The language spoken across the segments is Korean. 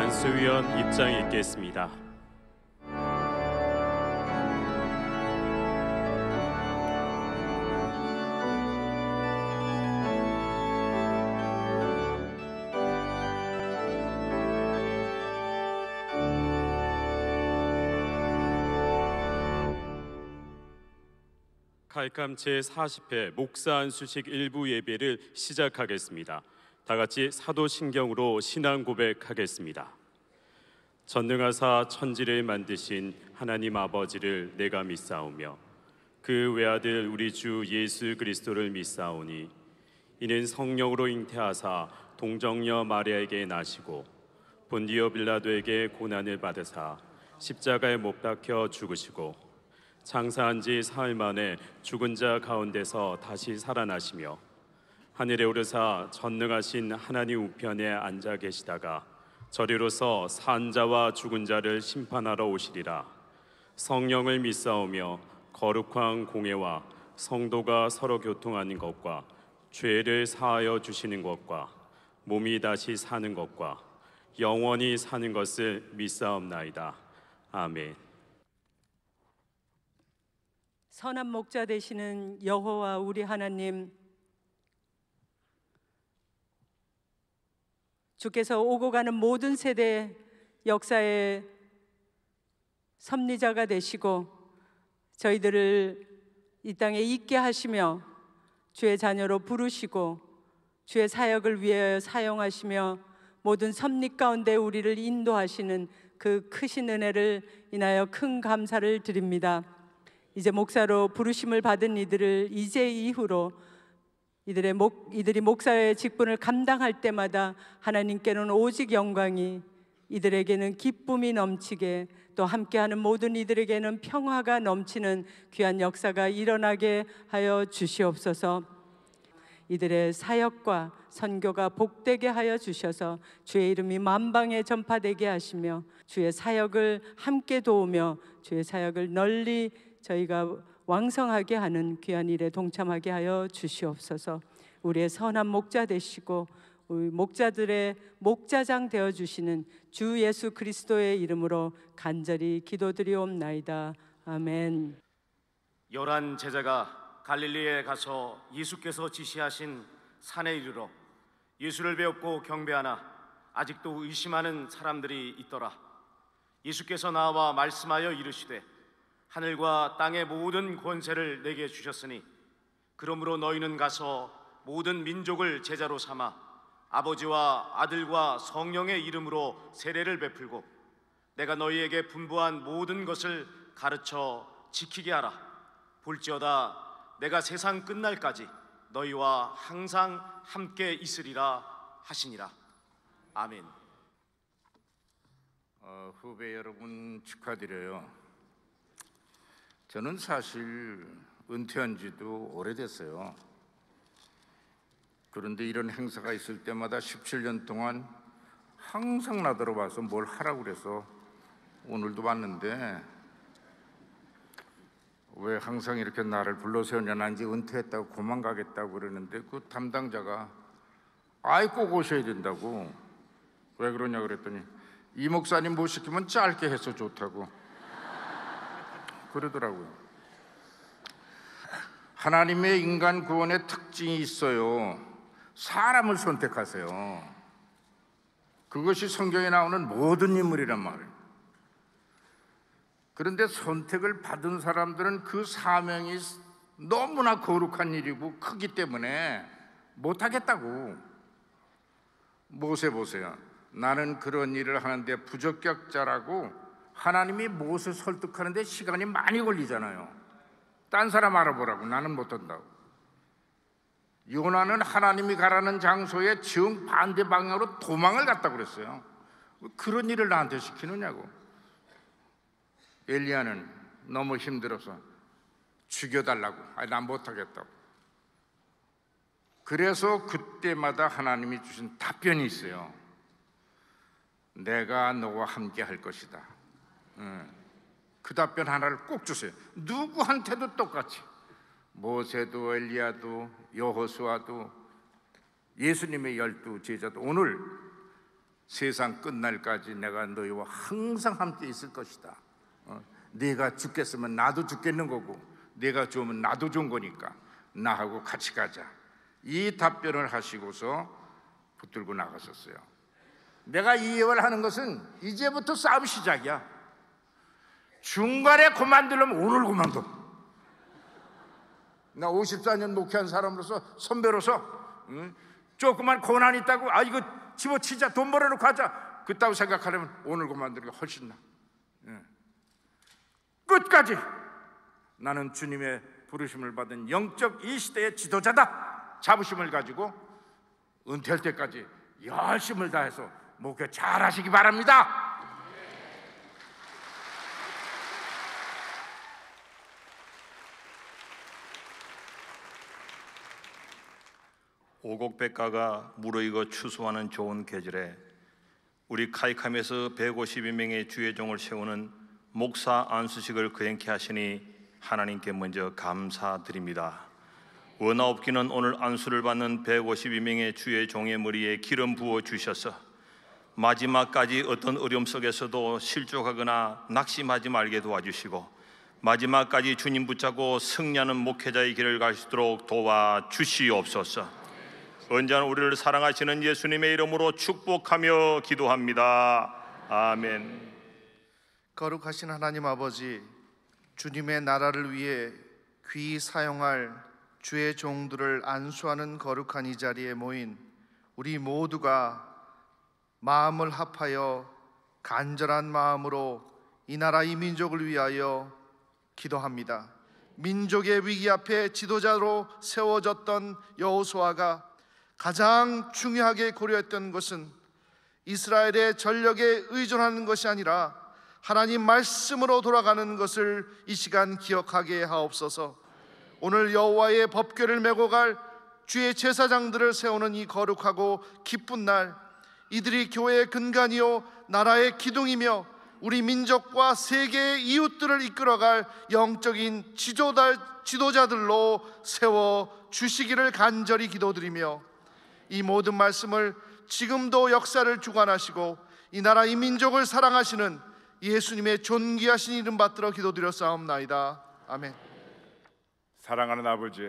안수위원 입장 읽겠습니다. 칼감 제40회 목사 안수식 일부 예배를 시작하겠습니다. 다 같이 사도신경으로 신앙 고백하겠습니다. 전능하사 천지를 만드신 하나님 아버지를 내가 믿사오며 그 외아들 우리 주 예수 그리스도를 믿사오니 이는 성령으로 잉태하사 동정녀 마리아에게 나시고 본디오 빌라도에게 고난을 받으사 십자가에 못 박혀 죽으시고 장사한 지 사흘 만에 죽은 자 가운데서 다시 살아나시며 하늘에 오르사 전능하신 하나님 우편에 앉아 계시다가 저리로서 산 자와 죽은 자를 심판하러 오시리라. 성령을 믿사오며 거룩한 공회와 성도가 서로 교통하는 것과 죄를 사하여 주시는 것과 몸이 다시 사는 것과 영원히 사는 것을 믿사옵나이다. 아멘. 선한 목자 되시는 여호와 우리 하나님, 주께서 오고 가는 모든 세대 역사의 섭리자가 되시고 저희들을 이 땅에 있게 하시며 주의 자녀로 부르시고 주의 사역을 위하여 사용하시며 모든 섭리 가운데 우리를 인도하시는 그 크신 은혜를 인하여 큰 감사를 드립니다. 이제 목사로 부르심을 받은 이들을 이제 이후로 이들이 목사의 직분을 감당할 때마다 하나님께는 오직 영광이, 이들에게는 기쁨이 넘치게, 또 함께하는 모든 이들에게는 평화가 넘치는 귀한 역사가 일어나게 하여 주시옵소서. 이들의 사역과 선교가 복되게 하여 주셔서 주의 이름이 만방에 전파되게 하시며 주의 사역을 함께 도우며 주의 사역을 널리 저희가 왕성하게 하는 귀한 일에 동참하게 하여 주시옵소서. 우리의 선한 목자 되시고 우리 목자들의 목자장 되어주시는 주 예수 그리스도의 이름으로 간절히 기도드리옵나이다. 아멘. 11 제자가 갈릴리에 가서 예수께서 지시하신 산에 이르러 예수를 배웠고 경배하나 아직도 의심하는 사람들이 있더라. 예수께서 나와 말씀하여 이르시되 하늘과 땅의 모든 권세를 내게 주셨으니 그러므로 너희는 가서 모든 민족을 제자로 삼아 아버지와 아들과 성령의 이름으로 세례를 베풀고 내가 너희에게 분부한 모든 것을 가르쳐 지키게 하라. 볼지어다 내가 세상 끝날까지 너희와 항상 함께 있으리라 하시니라. 아멘. 후배 여러분 축하드려요. 저는 사실 은퇴한 지도 오래됐어요. 그런데 이런 행사가 있을 때마다 17년 동안 항상 나더러 와서 뭘 하라고 그래서 오늘도 왔는데 왜 항상 이렇게 나를 불러세우냐, 난 이제 은퇴했다고 고만 가겠다고 그러는데 그 담당자가 아이 꼭 오셔야 된다고. 왜 그러냐 그랬더니 이 목사님 못 시키면 짧게 해서 좋다고 그러더라고요. 하나님의 인간 구원의 특징이 있어요. 사람을 선택하세요. 그것이 성경에 나오는 모든 인물이란 말이에요. 그런데 선택을 받은 사람들은 그 사명이 너무나 거룩한 일이고 크기 때문에 못하겠다고. 모세 보세요. 나는 그런 일을 하는데 부적격자라고 하나님이 모세 설득하는데 시간이 많이 걸리잖아요. 딴 사람 알아보라고. 나는 못한다고. 요나는 하나님이 가라는 장소에 정반대 방향으로 도망을 갔다고 그랬어요. 그런 일을 나한테 시키느냐고. 엘리야는 너무 힘들어서 죽여달라고. 아니 난 못하겠다고. 그래서 그때마다 하나님이 주신 답변이 있어요. 내가 너와 함께 할 것이다. 그 답변 하나를 꼭 주세요. 누구한테도 똑같이. 모세도 엘리야도, 여호수아도, 예수님의 12 제자도 오늘 세상 끝날까지 내가 너희와 항상 함께 있을 것이다. 네가 죽겠으면 나도 죽겠는 거고 네가 좋으면 나도 좋은 거니까 나하고 같이 가자. 이 답변을 하시고서 붙들고 나가셨어요. 내가 이 예언을 하는 것은 이제부터 싸움 시작이야. 중간에 그만두려면 오늘 그만둬. 나 54년 목회한 사람으로서, 선배로서 조그만 고난이 있다고 이거 집어치자, 돈 벌어놓고 하자, 그따고 생각하려면 오늘 그만두는 게 훨씬 나. 끝까지 나는 주님의 부르심을 받은 영적 이 시대의 지도자다. 자부심을 가지고 은퇴할 때까지 열심을 다해서 목회 잘 하시기 바랍니다. 오곡백과가 무르익어 추수하는 좋은 계절에 우리 카이캄에서 152명의 주의 종을 세우는 목사 안수식을 거행케 하시니 하나님께 먼저 감사드립니다. 원하옵기는 오늘 안수를 받는 152명의 주의 종의 머리에 기름 부어 주셔서 마지막까지 어떤 어려움 속에서도 실족하거나 낙심하지 말게 도와주시고 마지막까지 주님 붙잡고 승리하는 목회자의 길을 갈 수 있도록 도와주시옵소서. 언제나 우리를 사랑하시는 예수님의 이름으로 축복하며 기도합니다. 아멘. 거룩하신 하나님 아버지, 주님의 나라를 위해 귀히 사용할 주의 종들을 안수하는 거룩한 이 자리에 모인 우리 모두가 마음을 합하여 간절한 마음으로 이 나라 이 민족을 위하여 기도합니다. 민족의 위기 앞에 지도자로 세워졌던 여호수아가 가장 중요하게 고려했던 것은 이스라엘의 전력에 의존하는 것이 아니라 하나님 말씀으로 돌아가는 것을 이 시간 기억하게 하옵소서. 오늘 여호와의 법궤를 메고 갈 주의 제사장들을 세우는 이 거룩하고 기쁜 날, 이들이 교회의 근간이요 나라의 기둥이며 우리 민족과 세계의 이웃들을 이끌어갈 영적인 지도자들로 세워 주시기를 간절히 기도드리며 이 모든 말씀을 지금도 역사를 주관하시고 이 나라 이 민족을 사랑하시는 예수님의 존귀하신 이름 받들어 기도드렸사옵나이다. 아멘. 사랑하는 아버지,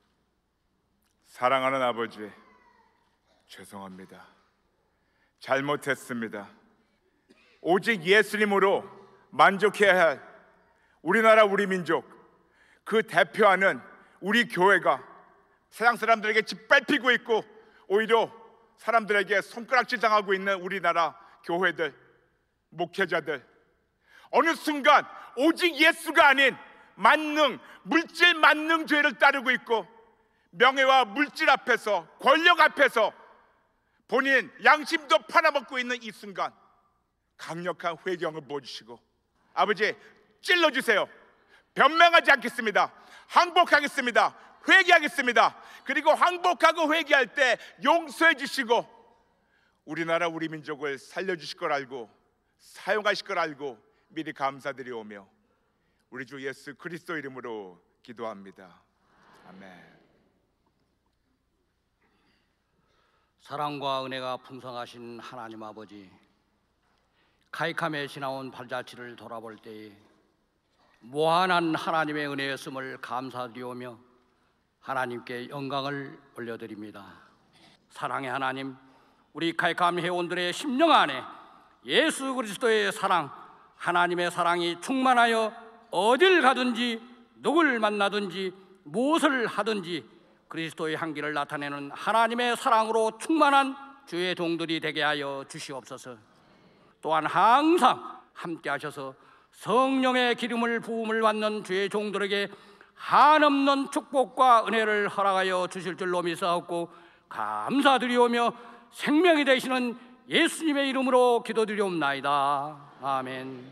사랑하는 아버지, 죄송합니다. 잘못했습니다. 오직 예수님으로 만족해야 할 우리나라 우리 민족, 그 대표하는 우리 교회가 세상 사람들에게 짓밟히고 있고 오히려 사람들에게 손가락질 당하고 있는 우리나라 교회들, 목회자들, 어느 순간 오직 예수가 아닌 만능, 물질 만능 죄를 따르고 있고 명예와 물질 앞에서, 권력 앞에서 본인 양심도 팔아먹고 있는 이 순간 강력한 회개형을 부어주시고 아버지 찔러주세요. 변명하지 않겠습니다. 항복하겠습니다. 회개하겠습니다. 그리고 항복하고 회개할 때 용서해 주시고 우리나라 우리 민족을 살려주실 걸 알고 사용하실 걸 알고 미리 감사드리오며 우리 주 예수 그리스도 이름으로 기도합니다. 아멘. 사랑과 은혜가 풍성하신 하나님 아버지, 카이캄에 지나온 발자취를 돌아볼 때에 무한한 하나님의 은혜였음을 감사드리오며 하나님께 영광을 올려드립니다. 사랑의 하나님, 우리 카이캄 회원들의 심령 안에 예수 그리스도의 사랑, 하나님의 사랑이 충만하여 어딜 가든지 누굴 만나든지 무엇을 하든지 그리스도의 향기를 나타내는 하나님의 사랑으로 충만한 주의 종들이 되게 하여 주시옵소서. 또한 항상 함께 하셔서 성령의 기름을 부음을 받는 주의 종들에게 한없는 축복과 은혜를 허락하여 주실 줄로 믿사옵고 감사드리오며 생명이 되시는 예수님의 이름으로 기도드리옵나이다. 아멘.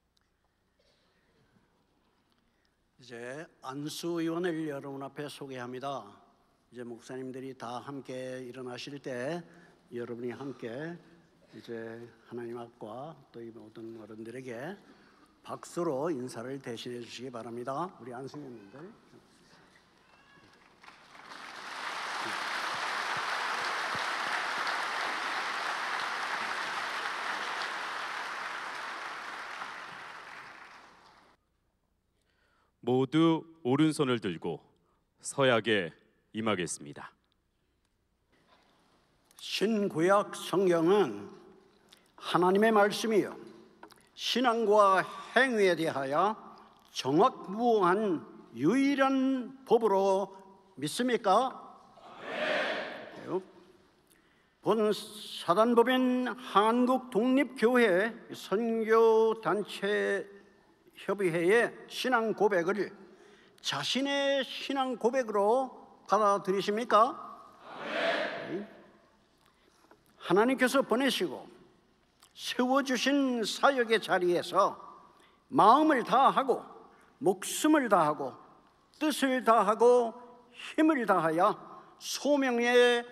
이제 안수위원을 여러분 앞에 소개합니다. 이제 목사님들이 다 함께 일어나실 때 여러분이 함께 이제 하나님 앞과 또 이 모든 어른들에게 박수로 인사를 대신해 주시기 바랍니다. 우리 안수위원님들. 모두 오른손을 들고 서약에 임하겠습니다. 신구약 성경은 하나님의 말씀이요 신앙과 행위에 대하여 정확무한 유일한 법으로 믿습니까? 네. 본 사단법인 한국독립교회 선교단체 협의회의 신앙 고백을 자신의 신앙 고백으로 받아들이십니까? 네. 하나님께서 보내시고 세워주신 사역의 자리에서 마음을 다하고 목숨을 다하고 뜻을 다하고 힘을 다하여 소명에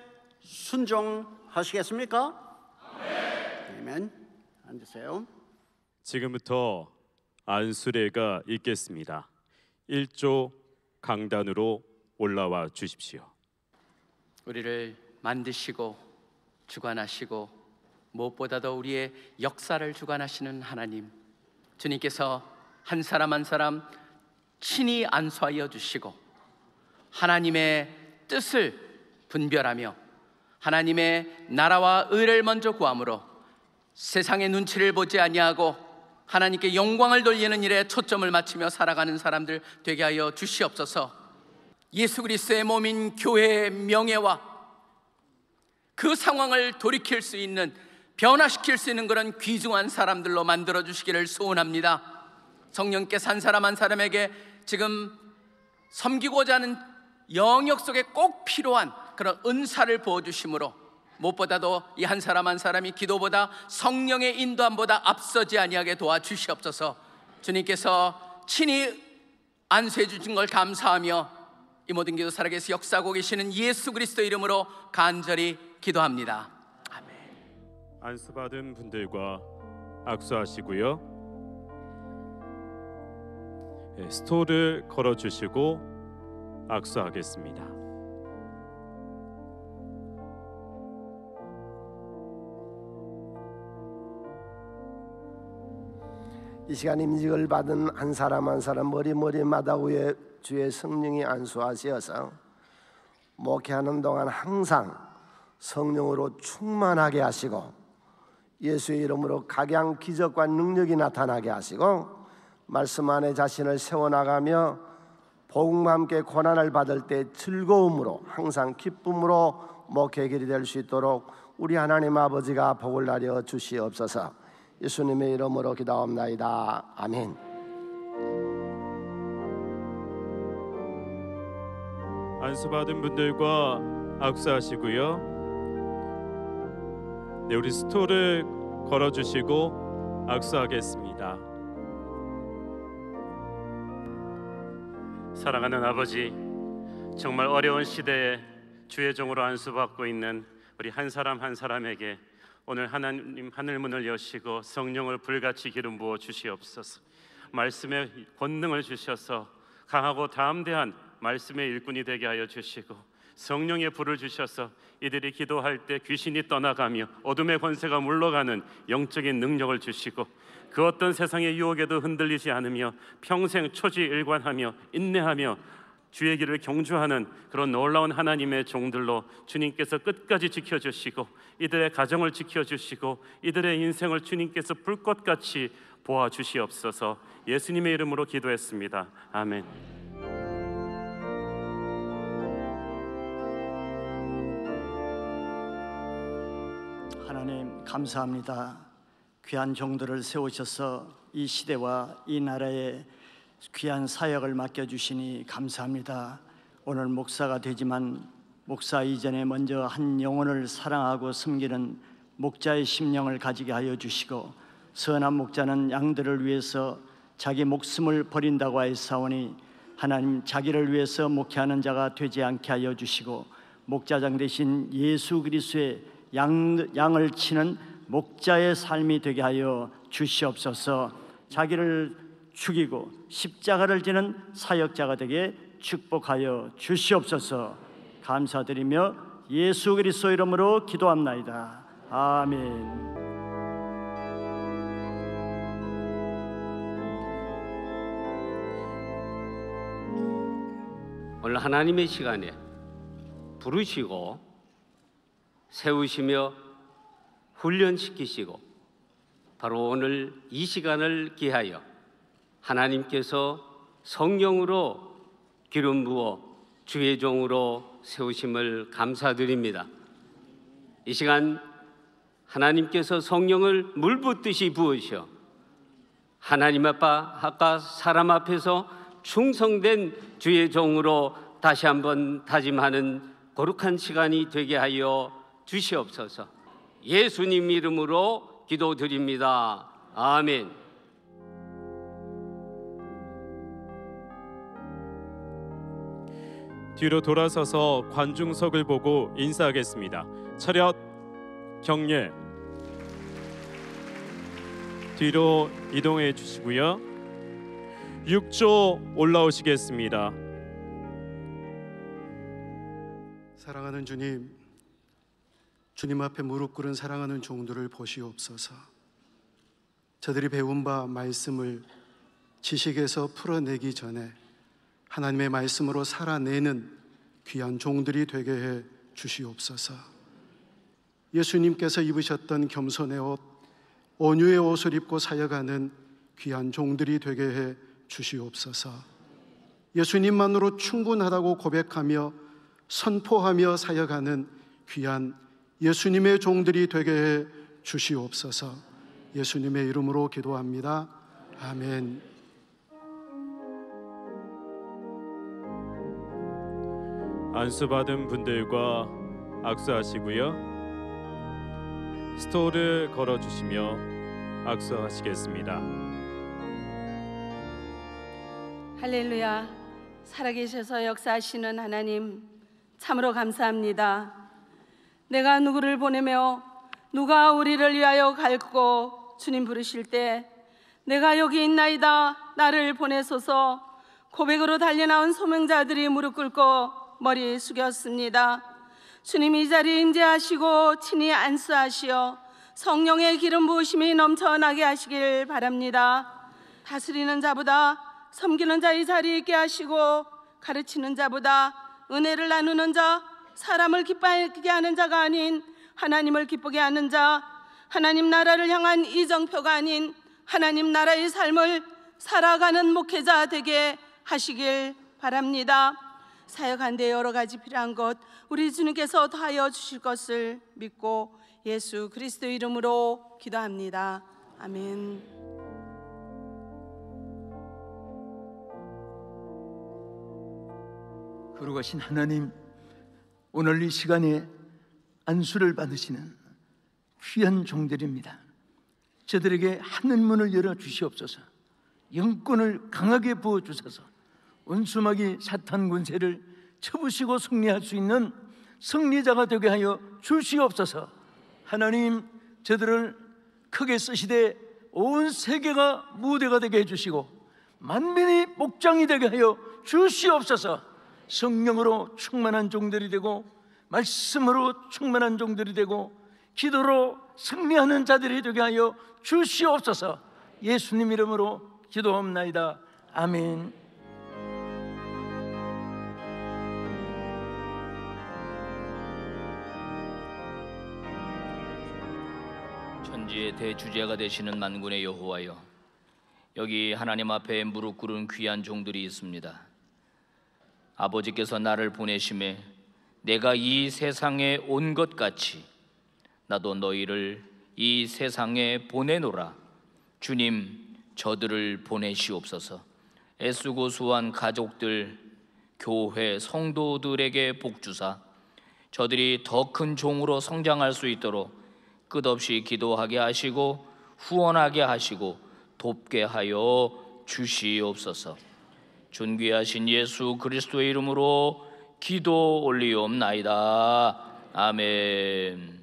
순종하시겠습니까? 아멘. 앉으세요. 지금부터 안수례가 있겠습니다. 1조 강단으로 올라와 주십시오. 우리를 만드시고 주관하시고 무엇보다도 우리의 역사를 주관하시는 하나님, 주님께서 한 사람 한 사람 친히 안수하여 주시고 하나님의 뜻을 분별하며 하나님의 나라와 의를 먼저 구함으로 세상의 눈치를 보지 아니하고 하나님께 영광을 돌리는 일에 초점을 맞추며 살아가는 사람들 되게 하여 주시옵소서. 예수 그리스도의 몸인 교회의 명예와 그 상황을 돌이킬 수 있는, 변화시킬 수 있는 그런 귀중한 사람들로 만들어 주시기를 소원합니다. 성령께서 한 사람 한 사람에게 지금 섬기고자 하는 영역 속에 꼭 필요한 그런 은사를 부어주심으로 무엇보다도 이 한 사람 한 사람이 기도보다 성령의 인도함보다 앞서지 아니하게 도와주시옵소서. 주님께서 친히 안수해 주신 걸 감사하며 이 모든 기도 살아계서 역사하고 계시는 예수 그리스도 이름으로 간절히 기도합니다. 아멘. 안수받은 분들과 악수하시고요. 스토를 걸어주시고 악수하겠습니다. 이 시간 임직을 받은 한 사람 한 사람 머리마다 위에 주의 성령이 안수하시어서 목회하는 동안 항상 성령으로 충만하게 하시고 예수의 이름으로 각양 기적과 능력이 나타나게 하시고 말씀 안에 자신을 세워나가며 복음과 함께 고난을 받을 때 즐거움으로 항상 기쁨으로 목회 길이 될 수 있도록 우리 하나님 아버지가 복을 나려 주시옵소서. 예수님의 이름으로 기도합나이다. 아멘. 안수받은 분들과 악수하시고요. 네, 우리 스토를 걸어주시고 악수하겠습니다. 사랑하는 아버지, 정말 어려운 시대에 주의 종으로 안수받고 있는 우리 한 사람 한 사람에게 오늘 하나님 하늘문을 여시고 성령을 불같이 기름 부어 주시옵소서. 말씀의 권능을 주셔서 강하고 담대한 말씀의 일꾼이 되게 하여 주시고 성령의 불을 주셔서 이들이 기도할 때 귀신이 떠나가며 어둠의 권세가 물러가는 영적인 능력을 주시고 그 어떤 세상의 유혹에도 흔들리지 않으며 평생 초지일관하며 인내하며 주의 길을 경주하는 그런 놀라운 하나님의 종들로 주님께서 끝까지 지켜주시고 이들의 가정을 지켜주시고 이들의 인생을 주님께서 불꽃같이 보아주시옵소서. 예수님의 이름으로 기도했습니다. 아멘. 하나님 감사합니다. 귀한 종들을 세우셔서 이 시대와 이 나라에 귀한 사역을 맡겨주시니 감사합니다. 오늘 목사가 되지만 목사 이전에 먼저 한 영혼을 사랑하고 섬기는 목자의 심령을 가지게 하여 주시고 선한 목자는 양들을 위해서 자기 목숨을 버린다고 하였사오니 하나님 자기를 위해서 목회하는 자가 되지 않게 하여 주시고 목자장 되신 예수 그리스도의 양을 치는 목자의 삶이 되게 하여 주시옵소서. 자기를 죽이고 십자가를 지는 사역자가 되게 축복하여 주시옵소서. 감사드리며 예수 그리스도 이름으로 기도합나이다. 아멘. 오늘 하나님의 시간에 부르시고 세우시며 훈련시키시고 바로 오늘 이 시간을 기하여 하나님께서 성령으로 기름 부어 주의 종으로 세우심을 감사드립니다. 이 시간 하나님께서 성령을 물 붓듯이 부으셔 하나님 아까 사람 앞에서 충성된 주의 종으로 다시 한번 다짐하는 거룩한 시간이 되게 하여 주시옵소서. 예수님 이름으로 기도드립니다. 아멘. 뒤로 돌아서서 관중석을 보고 인사하겠습니다. 차렷 경례. 뒤로 이동해 주시고요. 6조 올라오시겠습니다. 사랑하는 주님, 주님 앞에 무릎 꿇은 사랑하는 종들을 보시옵소서. 저들이 배운 바 말씀을 지식에서 풀어내기 전에 하나님의 말씀으로 살아내는 귀한 종들이 되게 해 주시옵소서. 예수님께서 입으셨던 겸손의 옷, 온유의 옷을 입고 사역하는 귀한 종들이 되게 해 주시옵소서. 예수님만으로 충분하다고 고백하며 선포하며 사역하는 귀한 예수님의 종들이 되게 해 주시옵소서. 예수님의 이름으로 기도합니다. 아멘. 안수받은 분들과 악수하시고요. 스토를 걸어주시며 악수하시겠습니다. 할렐루야. 살아계셔서 역사하시는 하나님 참으로 감사합니다. 내가 누구를 보내며 누가 우리를 위하여 갈고 주님 부르실 때 내가 여기 있나이다 나를 보내소서 고백으로 달려나온 소명자들이 무릎 꿇고 머리 숙였습니다. 주님 이 자리에 임재하시고 친히 안수하시어 성령의 기름 부으심이 넘쳐나게 하시길 바랍니다. 다스리는 자보다 섬기는 자의 자리에 있게 하시고 가르치는 자보다 은혜를 나누는 자, 사람을 기쁘게 하는 자가 아닌 하나님을 기쁘게 하는 자, 하나님 나라를 향한 이정표가 아닌 하나님 나라의 삶을 살아가는 목회자 되게 하시길 바랍니다. 사역하는데 여러 가지 필요한 것 우리 주님께서 더하여 주실 것을 믿고 예수 그리스도 이름으로 기도합니다. 아멘. 거룩하신 하나님, 오늘 이 시간에 안수를 받으시는 귀한 종들입니다. 저들에게 하늘문을 열어 주시옵소서. 영권을 강하게 부어 주셔서 원수마귀 사탄 군세를 쳐부시고 승리할 수 있는 승리자가 되게 하여 주시옵소서. 하나님, 저들을 크게 쓰시되 온 세계가 무대가 되게 해주시고 만민이 목장이 되게 하여 주시옵소서. 성령으로 충만한 종들이 되고 말씀으로 충만한 종들이 되고 기도로 승리하는 자들이 되게 하여 주시옵소서. 예수님 이름으로 기도합나이다. 아멘. 천지의 대주제가 되시는 만군의 여호와여, 여기 하나님 앞에 무릎 꿇은 귀한 종들이 있습니다. 아버지께서 나를 보내심에 내가 이 세상에 온 것 같이 나도 너희를 이 세상에 보내노라. 주님, 저들을 보내시옵소서. 애쓰고 수고한 가족들, 교회, 성도들에게 복주사 저들이 더 큰 종으로 성장할 수 있도록 끝없이 기도하게 하시고 후원하게 하시고 돕게 하여 주시옵소서. 존귀하신 예수 그리스도의 이름으로 기도 올리옵나이다. 아멘.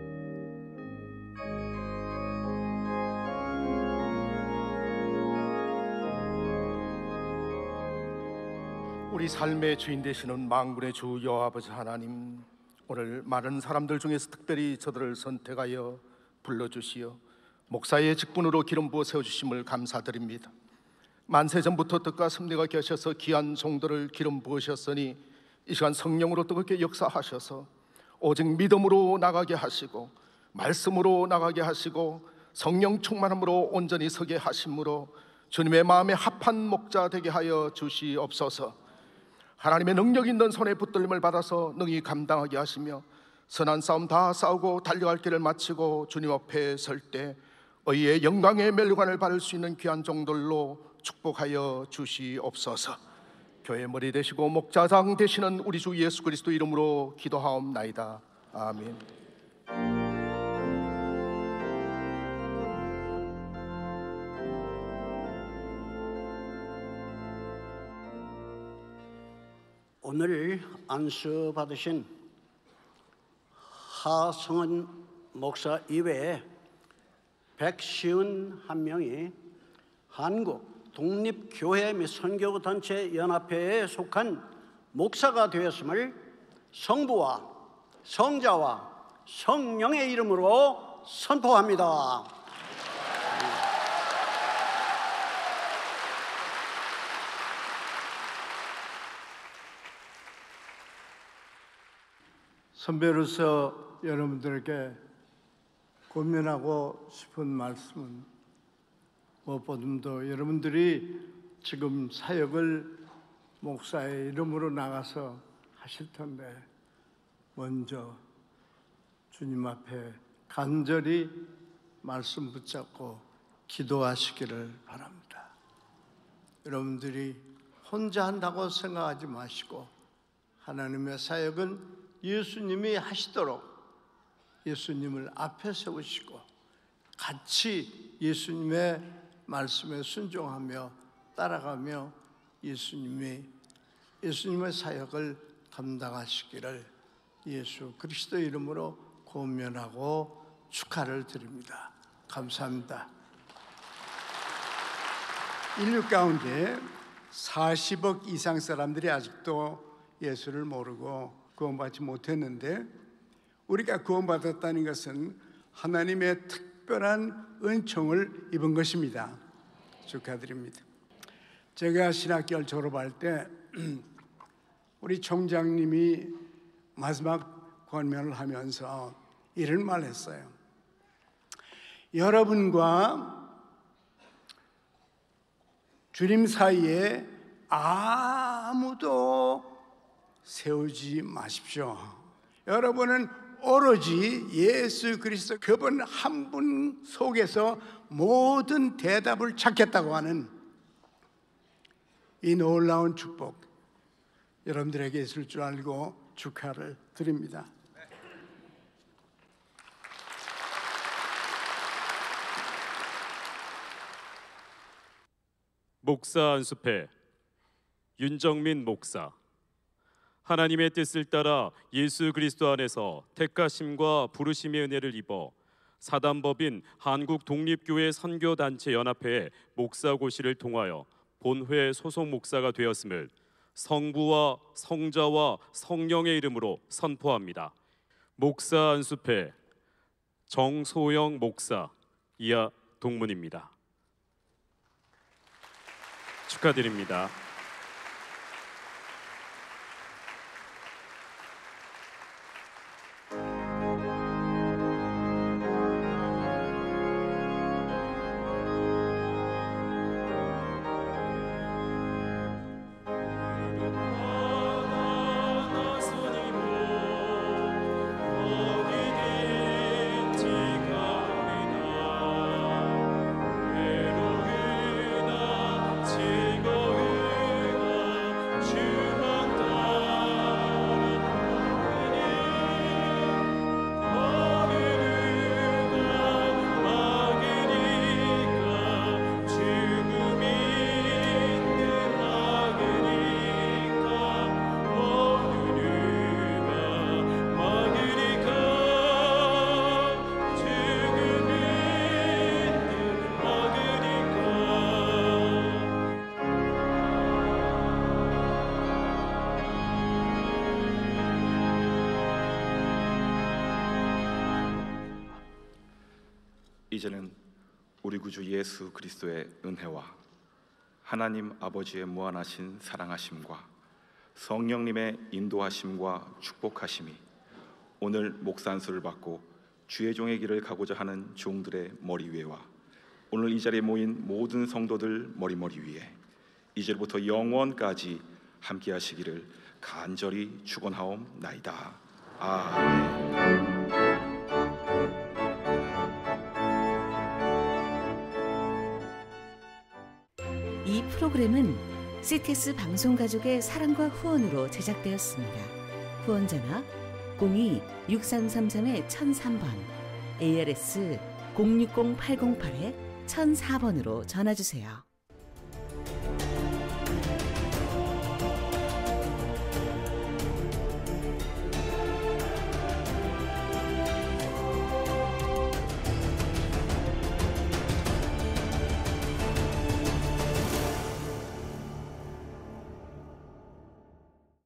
우리 삶의 주인 되시는 만군의 주 여호와아버지 하나님, 오늘 많은 사람들 중에서 특별히 저들을 선택하여 불러주시어 목사의 직분으로 기름 부어 세워주심을 감사드립니다. 만세전부터 뜻과 섭리가 계셔서 귀한 종들을 기름 부으셨으니 이 시간 성령으로 뜨겁게 역사하셔서 오직 믿음으로 나가게 하시고 말씀으로 나가게 하시고 성령 충만함으로 온전히 서게 하심으로 주님의 마음에 합한 목자 되게 하여 주시옵소서. 하나님의 능력 있는 손에 붙들림을 받아서 능히 감당하게 하시며 선한 싸움 다 싸우고 달려갈 길을 마치고 주님 앞에 설 때 의의 영광의 멸관을 받을 수 있는 귀한 종들로 축복하여 주시옵소서. 교회 머리 되시고 목자장 되시는 우리 주 예수 그리스도 이름으로 기도하옵나이다. 아멘. 오늘 안수 받으신 하성은 목사 이외에 151명이 한국 독립교회 및 선교단체 연합회에 속한 목사가 되었음을 성부와 성자와 성령의 이름으로 선포합니다. 선배로서 여러분들에게 권면하고 싶은 말씀은 무엇보다도 여러분들이 지금 사역을 목사의 이름으로 나가서 하실 텐데 먼저 주님 앞에 간절히 말씀 붙잡고 기도하시기를 바랍니다. 여러분들이 혼자 한다고 생각하지 마시고 하나님의 사역은 예수님이 하시도록 예수님을 앞에 세우시고 같이 예수님의 말씀에 순종하며 따라가며 예수님의 사역을 감당하시기를 예수 그리스도 이름으로 권면하고 축하를 드립니다. 감사합니다. 인류 가운데 40억 이상 사람들이 아직도 예수를 모르고 구원받지 못했는데 우리가 구원받았다는 것은 하나님의 특별한 은총을 입은 것입니다. 축하드립니다. 제가 신학교를 졸업할 때 우리 총장님이 마지막 권면을 하면서 이런 말을 했어요. 여러분과 주님 사이에 아무도 세우지 마십시오. 여러분은 오로지 예수 그리스도 그분 한 분 속에서 모든 대답을 찾겠다고 하는 이 놀라운 축복 여러분들에게 있을 줄 알고 축하를 드립니다. 목사 안수패 윤정민 목사. 하나님의 뜻을 따라 예수 그리스도 안에서 택하심과 부르심의 은혜를 입어 사단법인 한국독립교회 선교단체 연합회의 목사고시를 통하여 본회 소속 목사가 되었음을 성부와 성자와 성령의 이름으로 선포합니다. 목사 안수패 정소영 목사 이하 동문입니다. 축하드립니다. 이제는 우리 구주 예수 그리스도의 은혜와 하나님 아버지의 무한하신 사랑하심과 성령님의 인도하심과 축복하심이 오늘 목사 안수를 받고 주의 종의 길을 가고자 하는 종들의 머리 위에와 오늘 이 자리에 모인 모든 성도들 머리 위에 이제부터 영원까지 함께 하시기를 간절히 축원하옵나이다. 아멘. 이 프로그램은 CTS 방송가족의 사랑과 후원으로 제작되었습니다. 후원전화 02-6333-1003번, ARS 060-808-1004번으로 전화주세요.